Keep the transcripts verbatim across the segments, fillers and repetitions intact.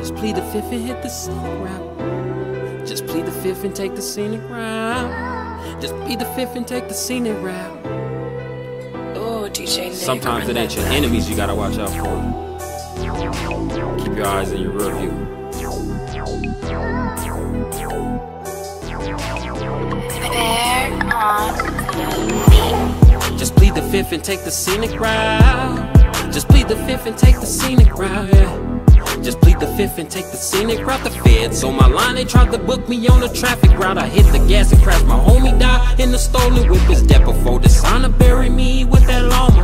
Just plead the fifth and hit the scenic route. Just plead the fifth and take the scenic route. Just plead the fifth and take the scenic route. Oh, D J Nick. Sometimes it ain't your enemies you gotta watch out for. Keep your eyes in your rear view. Bear on the beat. Just plead the fifth and take the scenic route. Just plead the fifth and take the scenic route, yeah. Just plead the fifth and take the scenic route. The feds on my line, they tried to book me on the traffic route. I hit the gas and crashed, my homie died in the stolen whip. His death before dishonor bury me with that llama,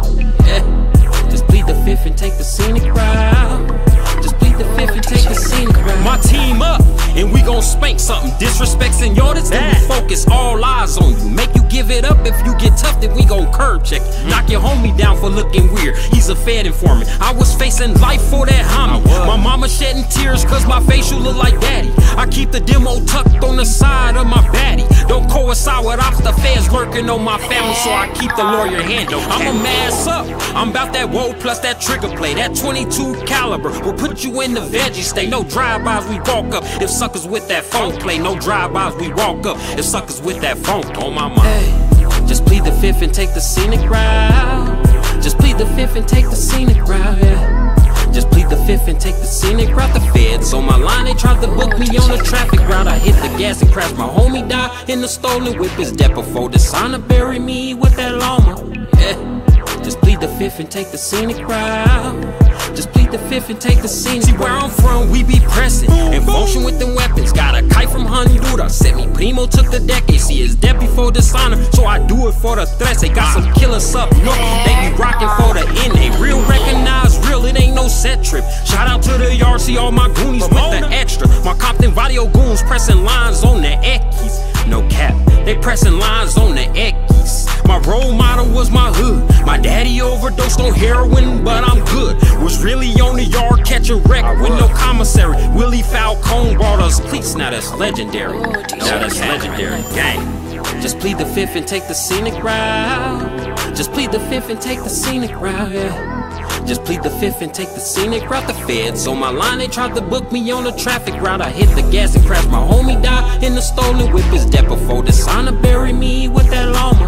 yeah. Just plead the fifth and take the scenic route. Just plead the fifth and take the scenic route. My team up, and we gon' spank something. Disrespect seniorities, then we focus all eyes on you. Make you give it up. If you get tough, then we gon' curb check. Knock your homie down for looking weird. He's a Fed informant. I was facing life for that homie. My mama shedding tears cause my facial look like daddy. I keep the demo tucked on the side of my baddie. Don't coincide with ops, the feds lurking on my family, so I keep the lawyer handy. I'ma mass up. I'm about that woe plus that trigger play. That twenty-two caliber will put you in the veggie state. No drive-bys, we walk up. If suckers with that phone play, no drive-bys, we walk up. If suckers with that phone on my mind. Hey, just plead the fifth and take the scenic route. Just plead the fifth and take the scenic route, yeah. Just plead the fifth and take the scenic route. The feds on my line, they tried to book me on the traffic route. I hit the gas and crashed, my homie died in the stolen whip. His death before dishonor bury me with that llama, yeah. Just plead the fifth and take the scenic route. Just plead the fifth and take the scenic. See where I'm from, we be pressing in motion with them weapons. Got a kite from Honduras, sent me primo took the decade. See his death before dishonor, so I do it for the threats. They got some killers up north, they be rocking for the end. They real recognize real, it ain't no set trip. Shout out to the yard, see all my goonies with the extra. My Compton Vadio goons pressing lines on the Ekis. No cap, they pressing lines on the Ekis. My role model was my hood. My daddy overdosed on heroin, but I'm good. Was really on the yard catching wreck with no commissary. Willie Falcone brought us cleats, now that's legendary. Now that's legendary, gang. Just plead the fifth and take the scenic route. Just plead the fifth and take the scenic route, yeah. Just plead the fifth and take the scenic route. The feds on my line, they tried to book me on the traffic route. I hit the gas and crashed, my homie died in the stolen whip. His death before dishonor bury me with that llama,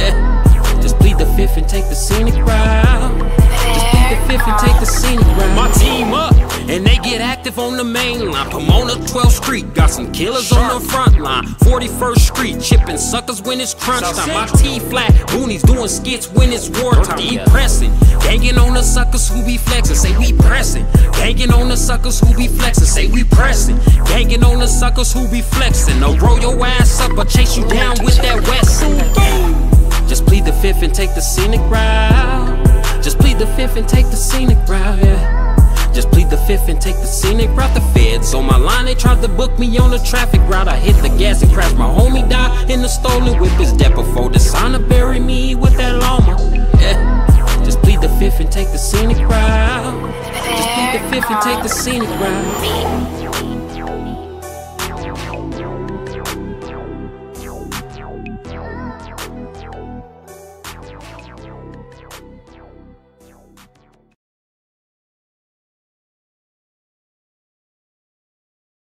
yeah. Just plead the fifth and take the scenic route. Just plead the fifth and take the scenic route. My team up, and they get active on the main line. Pomona twelfth Street, got some killers on the front line. forty-first Street, chipping suckers when it's crunch time. My T-flat, boonies doing skits when it's wartime. Deep pressing, ganging on the suckers who be flexing. Say we pressing, ganging on the suckers who be flexing. Say we pressing, ganging on the suckers who be flexing. No, roll your ass up or chase you down with that Wesson. Just plead the fifth and take the scenic route. Just plead the fifth and take the scenic route, yeah. Just plead the fifth and take the scenic route. The feds on my line, they tried to book me on the traffic route. I hit the gas and crashed, my homie died in the stolen whip. His death before dishonor bury me with that llama, yeah. Just plead the fifth and take the scenic route. Just plead the fifth and take the scenic route.